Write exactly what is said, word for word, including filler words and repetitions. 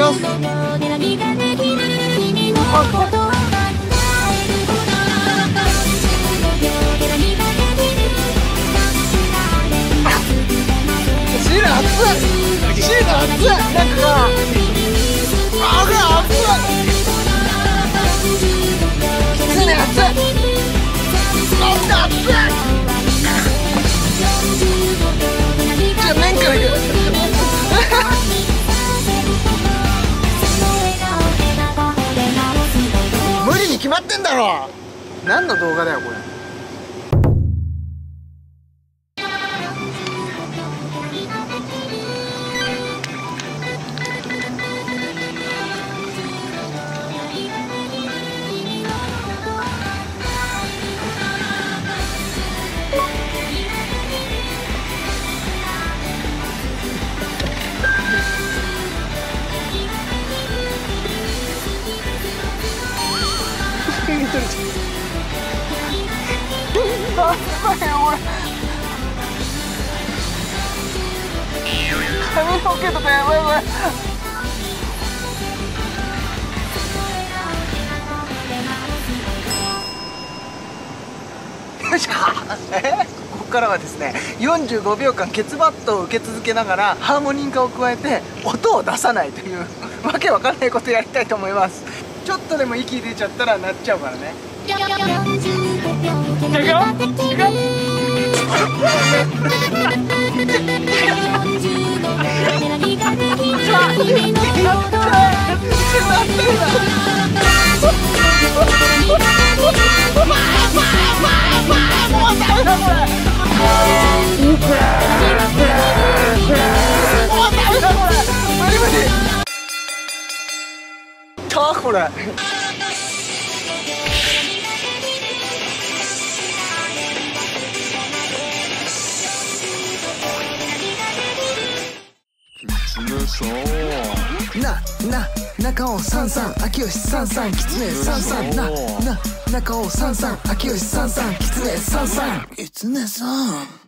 ます。シール熱い。シール熱い。なんかあが熱い。きつね熱い。なんだ熱い。じゃあ麺からいく。無理に決まってんだろ。何の動画だよこれ。あ、やばいよこれ。髪の毛とかやばいこれ。よいしょ。ここからはですね、よんじゅうごびょうかんケツバットを受け続けながらハーモニン化を加えて音を出さないというわけわかんないことやりたいと思います。ちょっとでも息出ちゃったら鳴っちゃうからね。いくよ。いくよ。これな、な、中尾さんさん、秋吉さんさん、きつねさんさん、な、な、中尾さんさん、秋吉さんさん、きつねさんさん、きつねさん。